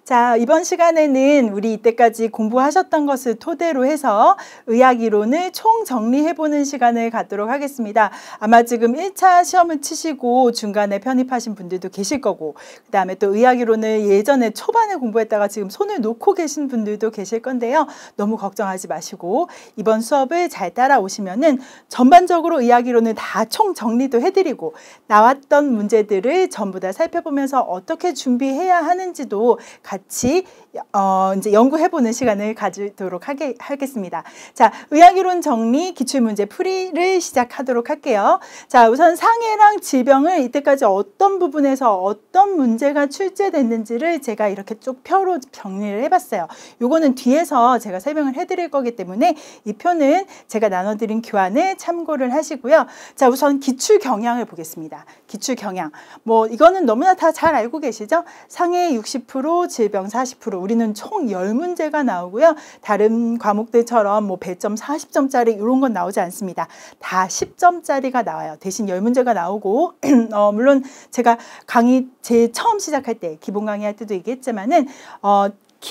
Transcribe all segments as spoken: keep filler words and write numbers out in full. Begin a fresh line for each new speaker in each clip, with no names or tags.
자, 이번 시간에는 우리 이때까지 공부하셨던 것을 토대로 해서 의학 이론을 총정리해보는 시간을 갖도록 하겠습니다. 아마 지금 일 차 시험을 치시고 중간에 편입하신 분들도 계실 거고, 그 다음에 또 의학 이론을 예전에 초반에 공부했다가 지금 손을 놓고 계신 분들도 계실 건데요. 너무 걱정하지 마시고 이번 수업을 잘 따라오시면은 전반적으로 의학 이론을 다 총정리도 해드리고 나왔던 문제들을 전부 다 살펴보면서 어떻게 준비해야 하는지도 같이 어, 이제 연구해보는 시간을 가지도록 하게, 하겠습니다. 자, 의학이론 정리 기출문제 풀이를 시작하도록 할게요. 자, 우선 상해랑 질병을 이때까지 어떤 부분에서 어떤 문제가 출제됐는지를 제가 이렇게 쭉 표로 정리를 해봤어요. 요거는 뒤에서 제가 설명을 해드릴 거기 때문에 이 표는 제가 나눠드린 교환을 참고를 하시고요. 자, 우선 기출 경향을 보겠습니다. 기출 경향. 뭐 이거는 너무나 다 잘 알고 계시죠? 상해 육십 퍼센트, 질병 사십 퍼센트. 우리는 총 열 문제가 나오고요. 다른 과목들처럼 뭐 배점 사십 점짜리 이런 건 나오지 않습니다. 다 십 점짜리가 나와요. 대신 열 문제가 나오고 어, 물론 제가 강의 제일 처음 시작할 때 기본 강의 할 때도 얘기했지만은 어,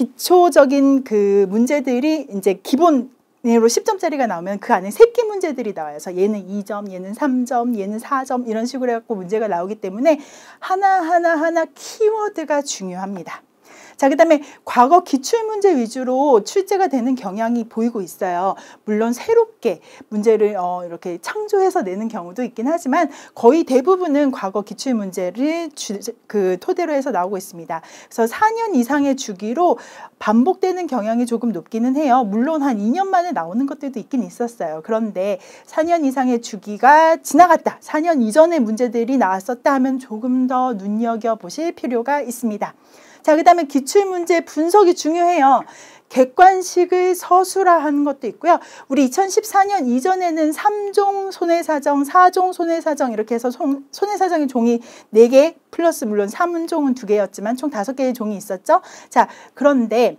기초적인 그 문제들이 이제 기본 으로 십 점짜리가 나오면 그 안에 새끼 문제들이 나와요. 그래서 얘는 이 점, 얘는 삼 점, 얘는 사 점 이런 식으로 해갖고 문제가 나오기 때문에 하나하나 하나 키워드가 중요합니다. 자, 그 다음에 과거 기출문제 위주로 출제가 되는 경향이 보이고 있어요. 물론 새롭게 문제를 어, 이렇게 창조해서 내는 경우도 있긴 하지만 거의 대부분은 과거 기출문제를 주, 그 토대로 해서 나오고 있습니다. 그래서 사 년 이상의 주기로 반복되는 경향이 조금 높기는 해요. 물론 한 이 년 만에 나오는 것들도 있긴 있었어요. 그런데 사 년 이상의 주기가 지나갔다, 사 년 이전의 문제들이 나왔었다 하면 조금 더 눈여겨보실 필요가 있습니다. 자, 그 다음에 기출문제 분석이 중요해요. 객관식을 서술화하는 것도 있고요. 우리 이천십사 년 이전에는 삼 종 손해사정, 사 종 손해사정 이렇게 해서 송, 손해사정의 종이 네 개 플러스 물론 삼 종은 두 개였지만 총 다섯 개의 종이 있었죠. 자, 그런데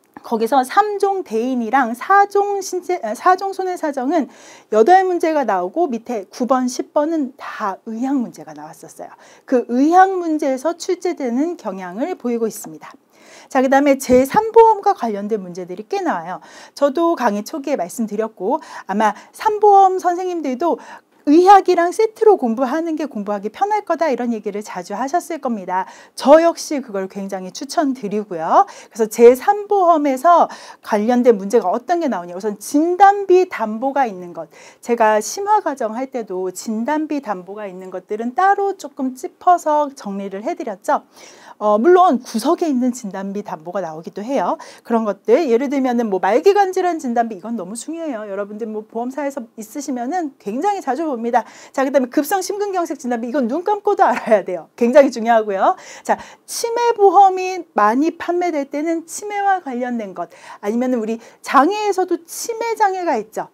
거기서 삼 종 대인이랑 사 종 신체, 사 종 손해사정은 여덟 문제가 나오고 밑에 구 번, 십 번은 다 의학 문제가 나왔었어요. 그 의학 문제에서 출제되는 경향을 보이고 있습니다. 자, 그 다음에 제삼 보험과 관련된 문제들이 꽤 나와요. 저도 강의 초기에 말씀드렸고 아마 삼 보험 선생님들도 의학이랑 세트로 공부하는 게 공부하기 편할 거다 이런 얘기를 자주 하셨을 겁니다. 저 역시 그걸 굉장히 추천드리고요. 그래서 제삼 보험에서 관련된 문제가 어떤 게 나오냐. 우선 진단비 담보가 있는 것. 제가 심화 과정 할 때도 진단비 담보가 있는 것들은 따로 조금 짚어서 정리를 해드렸죠. 어, 물론 구석에 있는 진단비 담보가 나오기도 해요. 그런 것들 예를 들면은 뭐 말기관 질환 진단비 이건 너무 중요해요. 여러분들 뭐 보험사에서 있으시면은 굉장히 자주 봅니다. 자, 그다음에 급성 심근경색 진단비 이건 눈 감고도 알아야 돼요. 굉장히 중요하고요. 자, 치매 보험이 많이 판매될 때는 치매와 관련된 것 아니면은 우리 장애에서도 치매 장애가 있죠.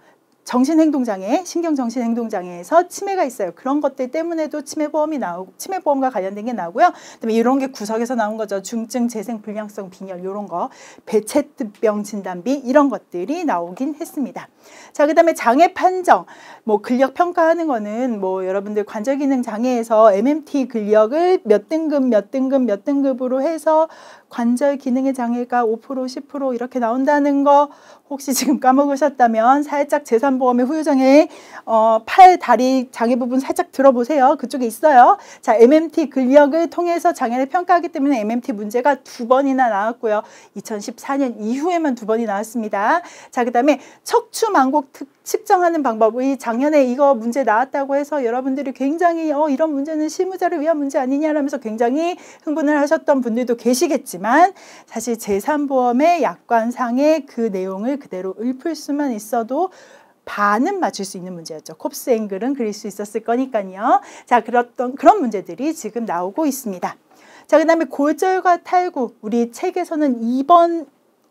정신행동장애, 신경정신행동장애에서 치매가 있어요. 그런 것들 때문에도 치매보험이 나오고, 치매보험과 관련된 게 나오고요. 그다음에 이런 게 구석에서 나온 거죠. 중증 재생 불량성 빈혈 이런 거, 베체트병 진단비 이런 것들이 나오긴 했습니다. 자, 그다음에 장애 판정, 뭐 근력 평가하는 거는 뭐 여러분들 관절기능 장애에서 엠엠티 근력을 몇 등급, 몇 등급, 몇 등급으로 해서 관절 기능의 장애가 오 퍼센트, 십 퍼센트 이렇게 나온다는 거 혹시 지금 까먹으셨다면 살짝 제삼 보험의 후유장애 어, 팔, 다리 장애 부분 살짝 들어보세요. 그쪽에 있어요. 자, 엠엠티 근력을 통해서 장애를 평가하기 때문에 엠엠티 문제가 두 번이나 나왔고요. 이천십사 년 이후에만 두 번이 나왔습니다. 자, 그 다음에 척추 망곡 특 측정하는 방법, 이 작년에 이거 문제 나왔다고 해서 여러분들이 굉장히 어 이런 문제는 실무자를 위한 문제 아니냐라면서 굉장히 흥분을 하셨던 분들도 계시겠지만 사실 제삼 보험의 약관상의 그 내용을 그대로 읊을 수만 있어도 반은 맞출 수 있는 문제였죠. 콥스 앵글은 그릴 수 있었을 거니까요. 자, 그랬던 그런 문제들이 지금 나오고 있습니다. 자, 그 다음에 골절과 탈구, 우리 책에서는 이 번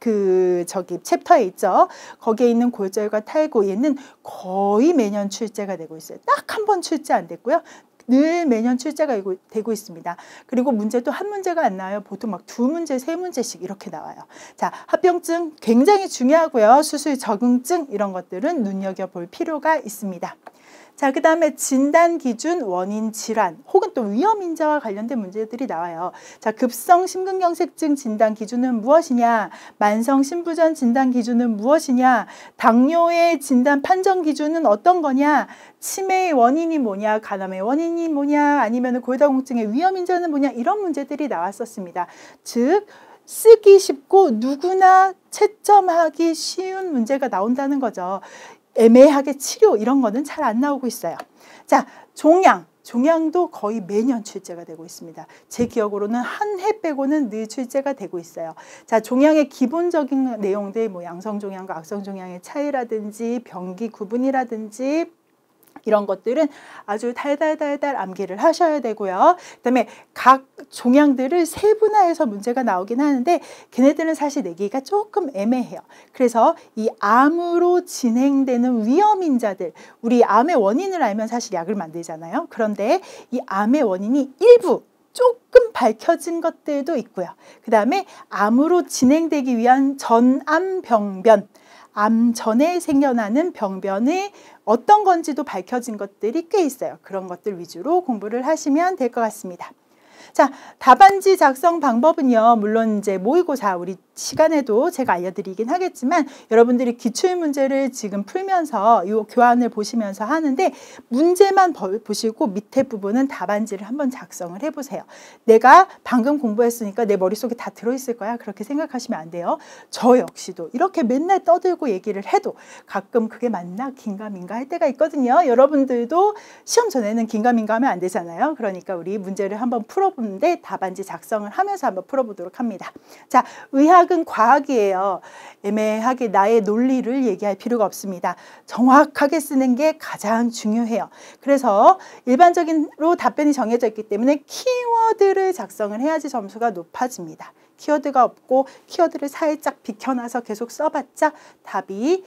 그 저기 챕터에 있죠. 거기에 있는 골절과 탈구 얘는 거의 매년 출제가 되고 있어요. 딱 한 번 출제 안 됐고요. 늘 매년 출제가 되고 있습니다. 그리고 문제도 한 문제가 안 나와요. 보통 막 두 문제, 세 문제씩 이렇게 나와요. 자, 합병증 굉장히 중요하고요. 수술 적응증 이런 것들은 눈여겨볼 필요가 있습니다. 자, 그 다음에 진단 기준, 원인 질환, 혹은 또 위험 인자와 관련된 문제들이 나와요. 자, 급성 심근경색증 진단 기준은 무엇이냐? 만성 심부전 진단 기준은 무엇이냐? 당뇨의 진단 판정 기준은 어떤 거냐? 치매의 원인이 뭐냐? 간암의 원인이 뭐냐? 아니면 고혈당공증의 위험 인자는 뭐냐? 이런 문제들이 나왔었습니다. 즉, 쓰기 쉽고 누구나 채점하기 쉬운 문제가 나온다는 거죠. 애매하게 치료 이런 거는 잘 안 나오고 있어요. 자, 종양. 종양도 거의 매년 출제가 되고 있습니다. 제 기억으로는 한 해 빼고는 늘 출제가 되고 있어요. 자, 종양의 기본적인 내용들, 뭐 양성종양과 악성종양의 차이라든지 병기 구분이라든지 이런 것들은 아주 달달달달 암기를 하셔야 되고요. 그다음에 각 종양들을 세분화해서 문제가 나오긴 하는데 걔네들은 사실 내기가 조금 애매해요. 그래서 이 암으로 진행되는 위험인자들, 우리 암의 원인을 알면 사실 약을 만들잖아요. 그런데 이 암의 원인이 일부 조금 밝혀진 것들도 있고요. 그 다음에 암으로 진행되기 위한 전암병변, 암 전에 생겨나는 병변의 어떤 건지도 밝혀진 것들이 꽤 있어요. 그런 것들 위주로 공부를 하시면 될 것 같습니다. 자, 답안지 작성 방법은요. 물론 이제 모의고사 우리 시간에도 제가 알려드리긴 하겠지만 여러분들이 기출문제를 지금 풀면서 이 교환을 보시면서 하는데 문제만 보시고 밑에 부분은 답안지를 한번 작성을 해보세요. 내가 방금 공부했으니까 내 머릿속에 다 들어있을 거야. 그렇게 생각하시면 안 돼요. 저 역시도 이렇게 맨날 떠들고 얘기를 해도 가끔 그게 맞나 긴가민가 할 때가 있거든요. 여러분들도 시험 전에는 긴가민가 하면 안 되잖아요. 그러니까 우리 문제를 한번 풀어보는데 답안지 작성을 하면서 한번 풀어보도록 합니다. 자, 의학 은 과학이에요. 애매하게 나의 논리를 얘기할 필요가 없습니다. 정확하게 쓰는 게 가장 중요해요. 그래서 일반적으로 답변이 정해져 있기 때문에 키워드를 작성을 해야지 점수가 높아집니다. 키워드가 없고 키워드를 살짝 비켜놔서 계속 써봤자 답이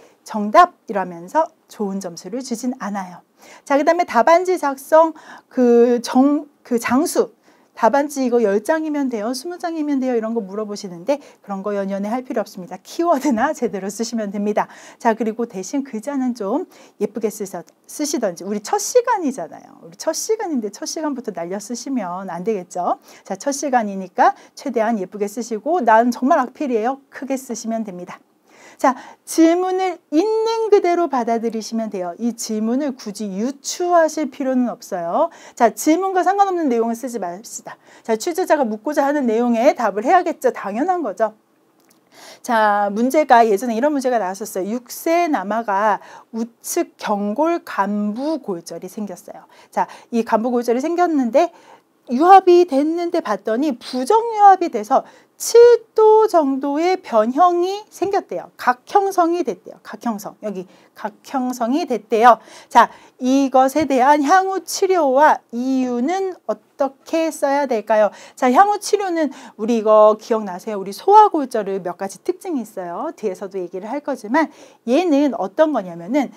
정답이라면서 좋은 점수를 주진 않아요. 자, 그 다음에 답안지 작성 그 정, 그 장수. 답안지 이거 열 장이면 돼요? 스무 장이면 돼요? 이런 거 물어보시는데 그런 거 연연해 할 필요 없습니다. 키워드나 제대로 쓰시면 됩니다. 자, 그리고 대신 글자는 좀 예쁘게 쓰셔, 쓰시던지. 우리 첫 시간이잖아요. 우리 첫 시간인데 첫 시간부터 날려 쓰시면 안 되겠죠? 자, 첫 시간이니까 최대한 예쁘게 쓰시고 난 정말 악필이에요. 크게 쓰시면 됩니다. 자, 질문을 있는 그대로 받아들이시면 돼요. 이 질문을 굳이 유추하실 필요는 없어요. 자, 질문과 상관없는 내용을 쓰지 맙시다. 자, 취재자가 묻고자 하는 내용에 답을 해야겠죠. 당연한 거죠. 자, 문제가 예전에 이런 문제가 나왔었어요. 육 세 남아가 우측 경골 간부골절이 생겼어요. 자, 이 간부골절이 생겼는데 유압이 됐는데 봤더니 부정유압이 돼서 칠 도 정도의 변형이 생겼대요. 각형성이 됐대요. 각형성. 여기 각형성이 됐대요. 자, 이것에 대한 향후 치료와 이유는 어떻게 써야 될까요? 자, 향후 치료는 우리 이거 기억나세요? 우리 소화골절을 몇 가지 특징이 있어요. 뒤에서도 얘기를 할 거지만 얘는 어떤 거냐면은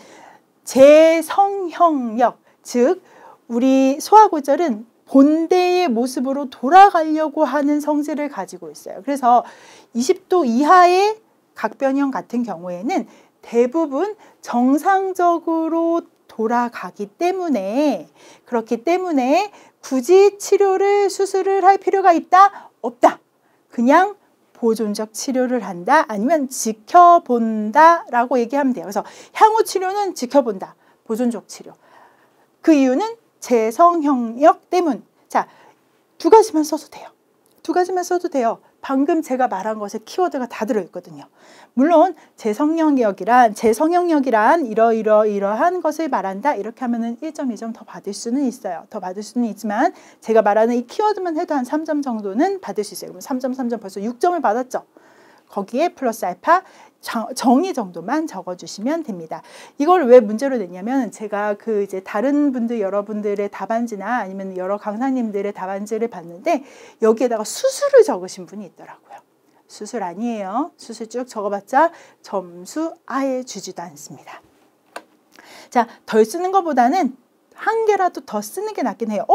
재성형력, 즉 우리 소화골절은 본대의 모습으로 돌아가려고 하는 성질을 가지고 있어요. 그래서 이십 도 이하의 각변형 같은 경우에는 대부분 정상적으로 돌아가기 때문에 그렇기 때문에 굳이 치료를 수술을 할 필요가 있다? 없다. 그냥 보존적 치료를 한다 아니면 지켜본다 라고 얘기하면 돼요. 그래서 향후 치료는 지켜본다. 보존적 치료. 그 이유는 재성형력 때문. 자, 두 가지만 써도 돼요. 두 가지만 써도 돼요. 방금 제가 말한 것에 키워드가 다 들어있거든요. 물론 재성형력이란 재성형력이란 이러이러이러한 것을 말한다. 이렇게 하면은 일 점, 이 점 더 받을 수는 있어요. 더 받을 수는 있지만 제가 말하는 이 키워드만 해도 한 삼 점 정도는 받을 수 있어요. 그럼 삼 점, 삼 점 벌써 육 점을 받았죠. 거기에 플러스 알파 정의 정도만 적어주시면 됩니다. 이걸 왜 문제로 냈냐면 제가 그 이제 다른 분들 여러분들의 답안지나 아니면 여러 강사님들의 답안지를 봤는데 여기에다가 수술을 적으신 분이 있더라고요. 수술 아니에요. 수술 쭉 적어봤자 점수 아예 주지도 않습니다. 자, 덜 쓰는 것보다는 한 개라도 더 쓰는 게 낫긴 해요. 어?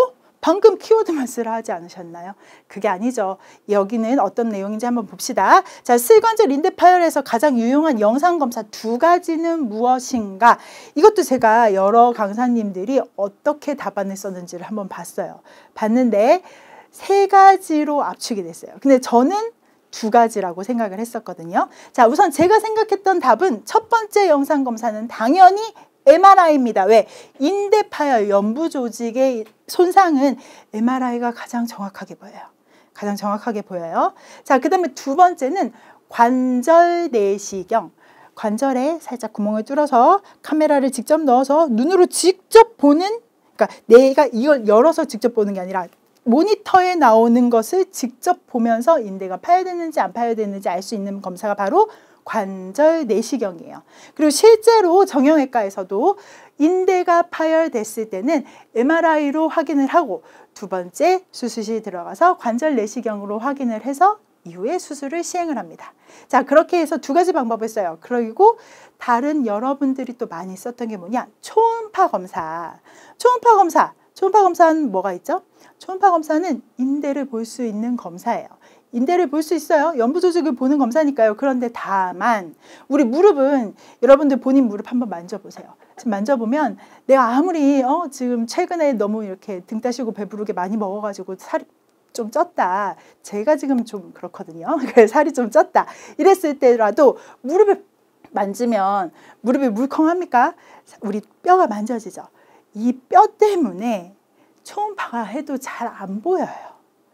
방금 키워드만 쓰라 하지 않으셨나요? 그게 아니죠. 여기는 어떤 내용인지 한번 봅시다. 자, 슬관절 인대 파열에서 가장 유용한 영상 검사 두 가지는 무엇인가? 이것도 제가 여러 강사님들이 어떻게 답안을 썼는지를 한번 봤어요. 봤는데 세 가지로 압축이 됐어요. 근데 저는 두 가지라고 생각을 했었거든요. 자, 우선 제가 생각했던 답은 첫 번째 영상 검사는 당연히 엠알아이입니다. 왜? 인대 파열, 연부 조직의 손상은 엠알아이가 가장 정확하게 보여요. 가장 정확하게 보여요. 자, 그 다음에 두 번째는 관절 내시경. 관절에 살짝 구멍을 뚫어서 카메라를 직접 넣어서 눈으로 직접 보는, 그러니까 내가 이걸 열어서 직접 보는 게 아니라 모니터에 나오는 것을 직접 보면서 인대가 파열됐는지 안 파열됐는지 알 수 있는 검사가 바로 관절 내시경이에요. 그리고 실제로 정형외과에서도 인대가 파열됐을 때는 엠알아이로 확인을 하고 두 번째 수술실 들어가서 관절 내시경으로 확인을 해서 이후에 수술을 시행을 합니다. 자, 그렇게 해서 두 가지 방법을 써요. 그리고 다른 여러분들이 또 많이 썼던 게 뭐냐? 초음파 검사. 초음파 검사. 초음파 검사는 뭐가 있죠? 초음파 검사는 인대를 볼 수 있는 검사예요. 인대를 볼 수 있어요. 연부 조직을 보는 검사니까요. 그런데 다만 우리 무릎은 여러분들 본인 무릎 한번 만져보세요. 지금 만져보면 내가 아무리 어, 지금 최근에 너무 이렇게 등 따시고 배부르게 많이 먹어가지고 살이 좀 쪘다. 제가 지금 좀 그렇거든요. 그래서 살이 좀 쪘다. 이랬을 때라도 무릎을 만지면 무릎이 물컹합니까? 우리 뼈가 만져지죠. 이 뼈 때문에 초음파가 해도 잘 안 보여요.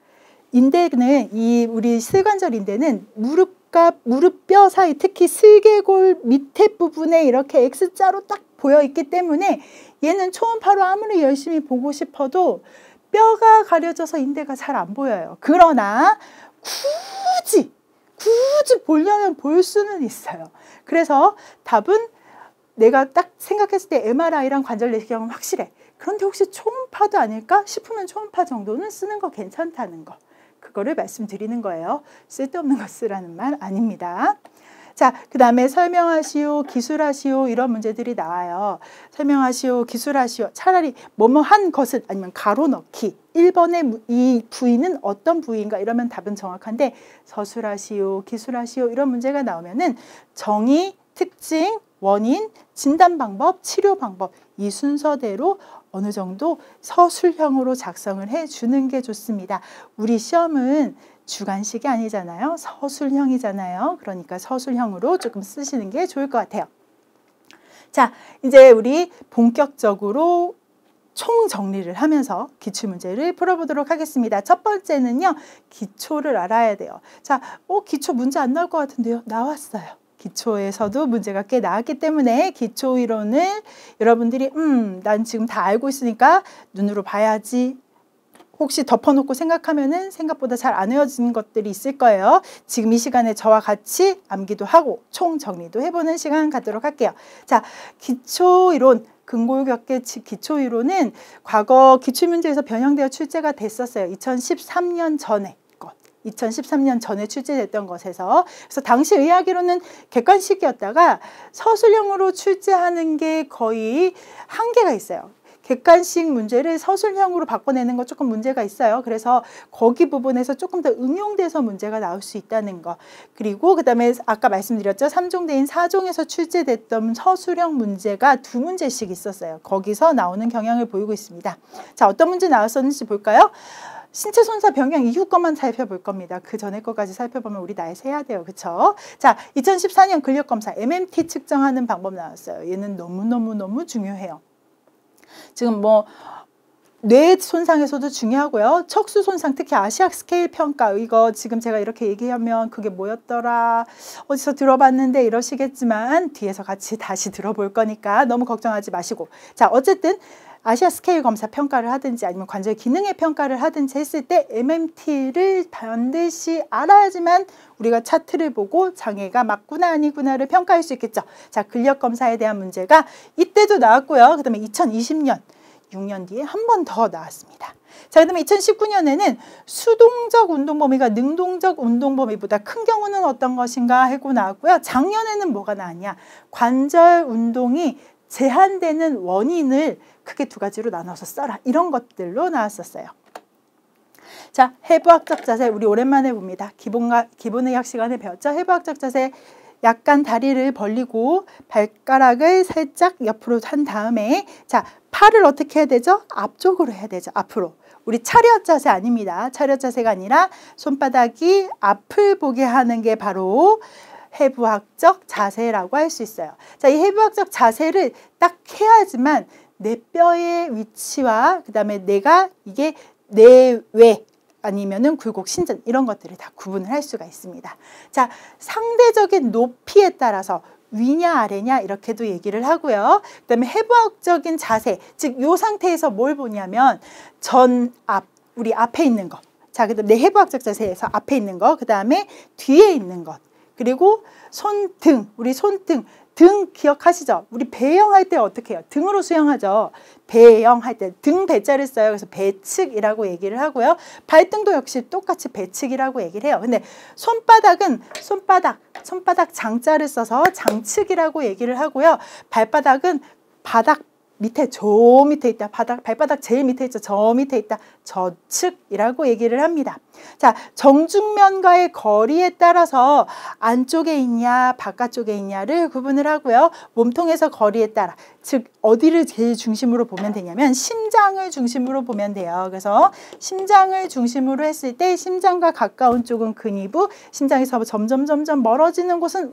인대는 이 우리 슬관절 인대는 무릎과 무릎뼈 사이, 특히 슬개골 밑에 부분에 이렇게 X자로 딱 보여 있기 때문에 얘는 초음파로 아무리 열심히 보고 싶어도 뼈가 가려져서 인대가 잘 안 보여요. 그러나 굳이 굳이 보려면 볼 수는 있어요. 그래서 답은 내가 딱 생각했을 때 엠알아이랑 관절 내시경은 확실해. 그런데 혹시 초음파도 아닐까 싶으면 초음파 정도는 쓰는 거 괜찮다는 거. 그거를 말씀드리는 거예요. 쓸데없는 거 쓰라는 말 아닙니다. 자, 그 다음에 설명하시오, 기술하시오 이런 문제들이 나와요. 설명하시오, 기술하시오. 차라리 뭐뭐 한 것은 아니면 가로 넣기. 일 번의 이 부위는 어떤 부위인가 이러면 답은 정확한데 서술하시오, 기술하시오 이런 문제가 나오면은 정의, 특징, 원인, 진단 방법, 치료 방법 이 순서대로 어느 정도 서술형으로 작성을 해주는 게 좋습니다. 우리 시험은 주관식이 아니잖아요. 서술형이잖아요. 그러니까 서술형으로 조금 쓰시는 게 좋을 것 같아요. 자, 이제 우리 본격적으로 총정리를 하면서 기출문제를 풀어보도록 하겠습니다. 첫 번째는요. 기초를 알아야 돼요. 자, 어, 기초 문제 안 나올 것 같은데요. 나왔어요. 기초에서도 문제가 꽤 나왔기 때문에 기초이론을 여러분들이 음, 난 지금 다 알고 있으니까 눈으로 봐야지. 혹시 덮어놓고 생각하면은 생각보다 잘 안 외워지는 것들이 있을 거예요. 지금 이 시간에 저와 같이 암기도 하고 총 정리도 해보는 시간 갖도록 할게요. 자, 기초이론. 근골격계 기초이론은 과거 기출문제에서 변형되어 출제가 됐었어요. 이천십삼 년 전에. 이천십삼 년 전에 출제됐던 것에서 그래서 당시 의학이론은 객관식이었다가 서술형으로 출제하는 게 거의 한계가 있어요. 객관식 문제를 서술형으로 바꿔내는 거 조금 문제가 있어요. 그래서 거기 부분에서 조금 더 응용돼서 문제가 나올 수 있다는 거. 그리고 그 다음에 아까 말씀드렸죠. 삼 종대인 사 종에서 출제됐던 서술형 문제가 두 문제씩 있었어요. 거기서 나오는 경향을 보이고 있습니다. 자, 어떤 문제 나왔었는지 볼까요? 신체 손상 변경 이후 것만 살펴볼 겁니다. 그 전에 것까지 살펴보면 우리 나이 새야 돼요. 그쵸? 자, 이천십사 년 근력검사 엠엠티 측정하는 방법 나왔어요. 얘는 너무너무너무 중요해요. 지금 뭐 뇌 손상에서도 중요하고요. 척수 손상, 특히 아시아 스케일 평가 이거 지금 제가 이렇게 얘기하면 그게 뭐였더라 어디서 들어봤는데 이러시겠지만 뒤에서 같이 다시 들어볼 거니까 너무 걱정하지 마시고 자, 어쨌든 아시아 스케일 검사 평가를 하든지 아니면 관절 기능의 평가를 하든지 했을 때 엠엠티를 반드시 알아야지만 우리가 차트를 보고 장애가 맞구나 아니구나를 평가할 수 있겠죠. 자, 근력 검사에 대한 문제가 이때도 나왔고요. 그 다음에 이천이십 년, 육 년 뒤에 한 번 더 나왔습니다. 자, 그 다음에 이천십구 년에는 수동적 운동 범위가 능동적 운동 범위보다 큰 경우는 어떤 것인가 하고 나왔고요. 작년에는 뭐가 나왔냐? 관절 운동이 제한되는 원인을 크게 두 가지로 나눠서 써라. 이런 것들로 나왔었어요. 자, 해부학적 자세 우리 오랜만에 봅니다. 기본과 기본의학 시간에 배웠죠. 해부학적 자세 약간 다리를 벌리고 발가락을 살짝 옆으로 한 다음에 자, 팔을 어떻게 해야 되죠? 앞쪽으로 해야 되죠. 앞으로. 우리 차렷 자세 아닙니다. 차렷 자세가 아니라 손바닥이 앞을 보게 하는 게 바로 해부학적 자세라고 할 수 있어요. 자, 이 해부학적 자세를 딱 해야지만 내 뼈의 위치와 그 다음에 내가 이게 내외 아니면은 굴곡 신전 이런 것들을 다 구분을 할 수가 있습니다. 자, 상대적인 높이에 따라서 위냐 아래냐 이렇게도 얘기를 하고요. 그 다음에 해부학적인 자세, 즉 요 상태에서 뭘 보냐면 전, 앞, 우리 앞에 있는 것. 자, 그 다음에 내 해부학적 자세에서 앞에 있는 것, 그 다음에 뒤에 있는 것, 그리고 손등, 우리 손등, 등 기억하시죠? 우리 배영할 때 어떻게 해요? 등으로 수영하죠. 배영할 때 등 배자를 써요. 그래서 배측이라고 얘기를 하고요. 발등도 역시 똑같이 배측이라고 얘기를 해요. 근데 손바닥은 손바닥, 손바닥 장자를 써서 장측이라고 얘기를 하고요. 발바닥은 바닥 밑에 저 밑에 있다. 바닥, 발바닥 제일 밑에 있죠. 저 밑에 있다. 저측이라고 얘기를 합니다. 자, 정중면과의 거리에 따라서 안쪽에 있냐 바깥쪽에 있냐를 구분을 하고요. 몸통에서 거리에 따라 즉 어디를 제일 중심으로 보면 되냐면 심장을 중심으로 보면 돼요. 그래서 심장을 중심으로 했을 때 심장과 가까운 쪽은 근위부, 심장에서 점점 점점 멀어지는 곳은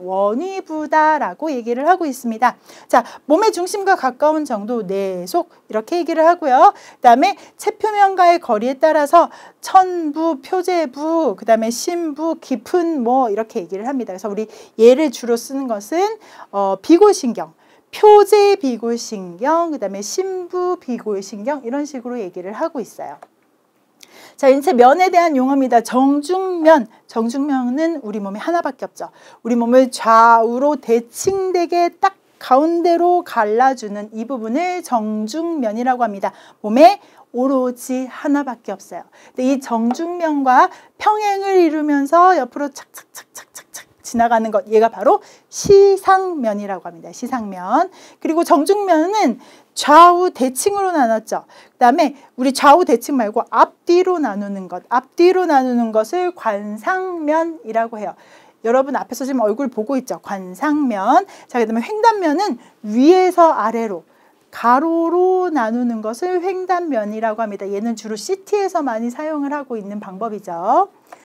원위부다라고 얘기를 하고 있습니다. 자, 몸의 중심과 가까운 정도 내속 이렇게 얘기를 하고요. 그 다음에 체표면과의 거리에 따라서 천부, 표제부, 그 다음에 심부, 깊은 뭐 이렇게 얘기를 합니다. 그래서 우리 얘를 주로 쓰는 것은 어, 비골신경, 표제 비골신경, 그 다음에 심부 비골신경 이런 식으로 얘기를 하고 있어요. 자, 인체 면에 대한 용어입니다. 정중면, 정중면은 우리 몸에 하나밖에 없죠. 우리 몸을 좌우로 대칭되게 딱 가운데로 갈라주는 이 부분을 정중면이라고 합니다. 몸에 오로지 하나밖에 없어요. 근데 이 정중면과 평행을 이루면서 옆으로 착착착착착착 지나가는 것, 얘가 바로 시상면이라고 합니다. 시상면. 그리고 정중면은 좌우 대칭으로 나눴죠. 그 다음에 우리 좌우 대칭 말고 앞뒤로 나누는 것, 앞뒤로 나누는 것을 관상면이라고 해요. 여러분 앞에서 지금 얼굴 보고 있죠. 관상면. 자, 그 다음에 횡단면은 위에서 아래로 가로로 나누는 것을 횡단면이라고 합니다. 얘는 주로 씨티에서 많이 사용을 하고 있는 방법이죠.